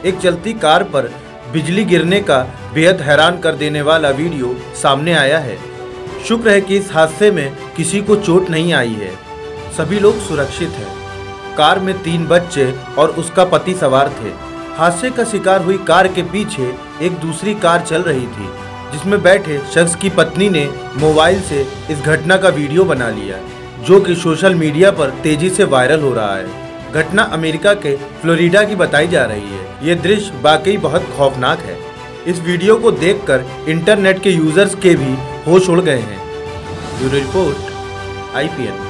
एक चलती कार पर बिजली गिरने का बेहद हैरान कर देने वाला वीडियो सामने आया है। शुक्र है कि इस हादसे में किसी को चोट नहीं आई है, सभी लोग सुरक्षित हैं। कार में 3 बच्चे और उसका पति सवार थे। हादसे का शिकार हुई कार के पीछे एक दूसरी कार चल रही थी, जिसमें बैठे शख्स की पत्नी ने मोबाइल से इस घटना का वीडियो बना लिया, जो कि सोशल मीडिया पर तेजी से वायरल हो रहा है। घटना अमेरिका के फ्लोरिडा की बताई जा रही है। ये दृश्य वाकई बहुत खौफनाक है। इस वीडियो को देखकर इंटरनेट के यूजर्स के भी होश उड़ गए हैं। Bureau report, IPN।